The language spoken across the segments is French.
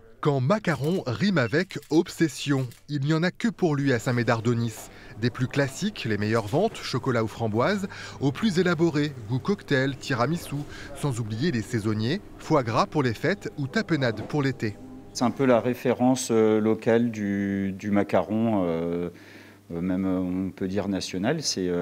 Quand macaron rime avec obsession, il n'y en a que pour lui à Saint-Médard-d'Aunis. Des plus classiques, les meilleures ventes, chocolat ou framboise, aux plus élaborés, goût cocktail, tiramisu, sans oublier les saisonniers, foie gras pour les fêtes ou tapenade pour l'été. C'est un peu la référence locale du macaron, même on peut dire national. C'est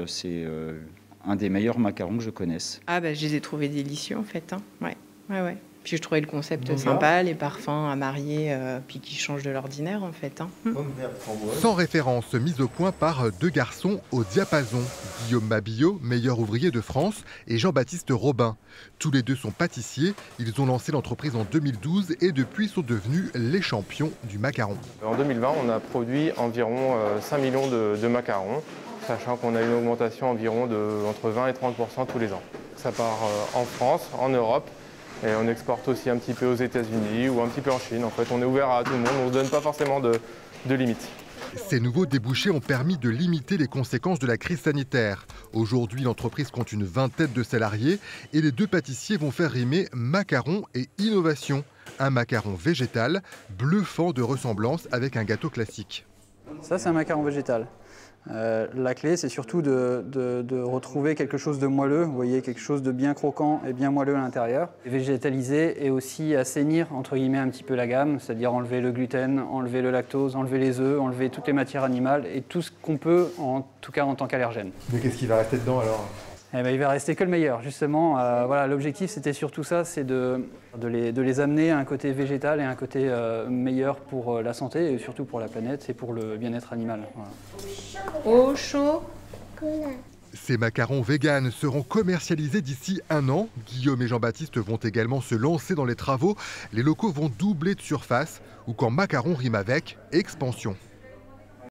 un des meilleurs macarons que je connaisse. Ah bah, je les ai trouvés délicieux en fait. Hein. Ouais. Puis je trouvais le concept sympa, les parfums à marier, puis qui changent de l'ordinaire en fait. Hein. Sans référence, mise au point par deux garçons au diapason. Guillaume Mabillot, meilleur ouvrier de France, et Jean-Baptiste Robin. Tous les deux sont pâtissiers. Ils ont lancé l'entreprise en 2012 et depuis sont devenus les champions du macaron. En 2020, on a produit environ 5 millions de macarons, sachant qu'on a une augmentation environ entre 20 et 30% tous les ans. Ça part en France, en Europe, et on exporte aussi un petit peu aux États-Unis ou un petit peu en Chine. En fait, on est ouvert à tout le monde, on ne se donne pas forcément de limites. Ces nouveaux débouchés ont permis de limiter les conséquences de la crise sanitaire. Aujourd'hui, l'entreprise compte une vingtaine de salariés et les deux pâtissiers vont faire rimer macaron et innovation. Un macaron végétal, bluffant de ressemblance avec un gâteau classique. Ça, c'est un macaron végétal. La clé, c'est surtout de retrouver quelque chose de moelleux, vous voyez, quelque chose de bien croquant et bien moelleux à l'intérieur. Végétaliser et aussi assainir, entre guillemets, un petit peu la gamme, c'est-à-dire enlever le gluten, enlever le lactose, enlever les œufs, enlever toutes les matières animales et tout ce qu'on peut, en tout cas en tant qu'allergène. Mais qu'est-ce qui va rester dedans alors ? Eh ben, il va rester que le meilleur, justement. Voilà, l'objectif, c'était surtout ça, c'est de les amener à un côté végétal et à un côté meilleur pour la santé et surtout pour la planète et pour le bien-être animal. Voilà. Au chaud. Ces macarons véganes seront commercialisés d'ici 1 an. Guillaume et Jean-Baptiste vont également se lancer dans les travaux. Les locaux vont doubler de surface ou quand macaron rime avec expansion.